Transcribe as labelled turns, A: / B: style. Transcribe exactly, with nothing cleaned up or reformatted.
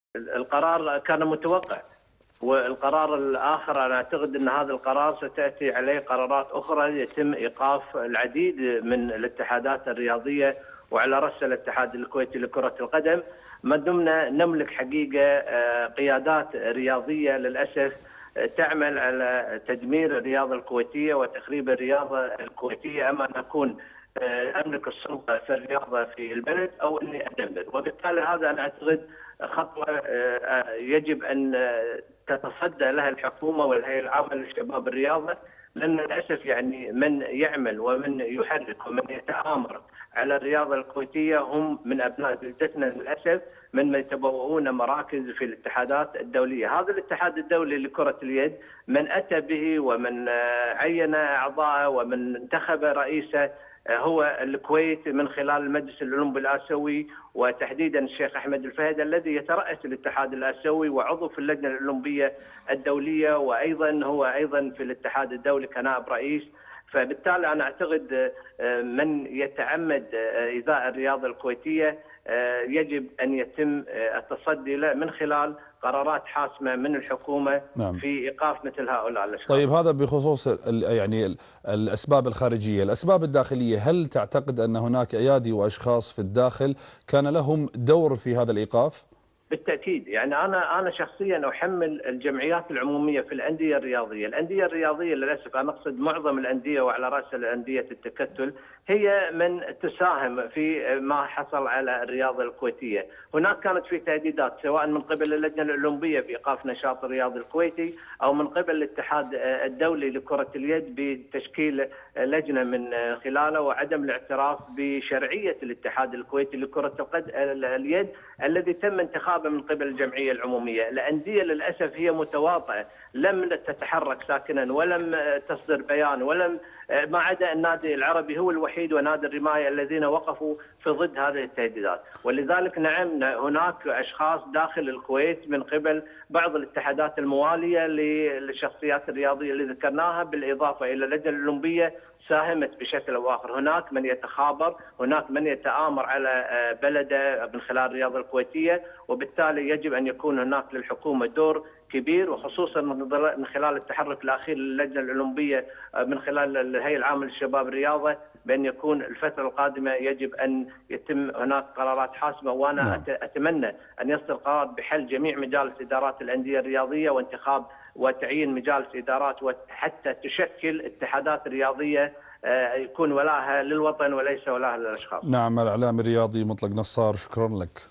A: القرار كان متوقع، والقرار الآخر أنا أعتقد أن هذا القرار ستأتي عليه قرارات أخرى يتم إيقاف العديد من الاتحادات الرياضية وعلى رأس الاتحاد الكويتي لكرة القدم. ما دمنا نملك حقيقة قيادات رياضية للأسف تعمل على تدمير الرياضة الكويتية وتخريب الرياضة الكويتية، أما أن أكون أملك السلطة في الرياضة في البلد أو أني أدمر. وبالتالي هذا أنا أعتقد خطوة يجب أن تتصدى لها الحكومة والهيئة العامة للشباب الرياضة، لأن للأسف يعني من يعمل ومن يحرك ومن يتآمر على الرياضة الكويتية هم من أبناء بلدتنا للأسف، من يتبوؤون مراكز في الاتحادات الدولية. هذا الاتحاد الدولي لكرة اليد من أتى به ومن عين أعضاءه ومن انتخب رئيسه هو الكويت من خلال المجلس الأولمبي الآسيوي، وتحديدا الشيخ أحمد الفهد الذي يترأس الاتحاد الآسيوي وعضو في اللجنة الأولمبية الدولية، وأيضا هو أيضا في الاتحاد الدولي كنائب رئيس. فبالتالي أنا أعتقد من يتعمد إيذاء الرياضة الكويتية يجب أن يتم التصدي له من خلال قرارات حاسمة من الحكومة. نعم. في إيقاف مثل هؤلاء الأشخاص.
B: طيب، هذا بخصوص يعني الأسباب الخارجية. الأسباب الداخلية، هل تعتقد أن هناك أيادي وأشخاص في الداخل كان لهم دور في هذا الإيقاف؟
A: بالتأكيد، يعني أنا أنا شخصيا أحمل الجمعيات العمومية في الأندية الرياضية، الأندية الرياضية للأسف أنا أقصد معظم الأندية وعلى رأس الأندية التكتل هي من تساهم في ما حصل على الرياضة الكويتية. هناك كانت في تهديدات سواء من قبل اللجنة الأولمبية بإيقاف نشاط الرياضي الكويتي أو من قبل الاتحاد الدولي لكرة اليد بتشكيل لجنة من خلاله وعدم الاعتراف بشرعية الاتحاد الكويتي لكرة اليد الذي تم انتخابه من قبل الجمعية العمومية. الأندية للأسف هي متواطئة، لم تتحرك ساكنا ولم تصدر بيان ولم ما عدا النادي العربي هو الوحيد ونادي الرماية الذين وقفوا في ضد هذه التهديدات. ولذلك نعم هناك أشخاص داخل الكويت من قبل بعض الاتحادات الموالية للشخصيات الرياضية اللي ذكرناها، بالإضافة إلى اللجنة الأولمبية ساهمت بشكل أو آخر. هناك من يتخابر، هناك من يتآمر على بلده من خلال الرياضة الكويتية، وبالتالي يجب أن يكون هناك للحكومة دور كبير، وخصوصا من خلال التحرك الأخير للجنة الأولمبية من خلال الهيئة العامة للشباب الرياضة، بأن يكون الفترة القادمة يجب أن يتم هناك قرارات حاسمة. وأنا نعم. أتمنى أن يصدر قرار بحل جميع مجالس إدارات الأندية الرياضية وانتخاب وتعيين مجالس إدارات وحتى تشكل اتحادات رياضية يكون ولاها للوطن وليس ولاها للأشخاص.
B: نعم، الإعلامي الرياضي مطلق نصار، شكرا لك.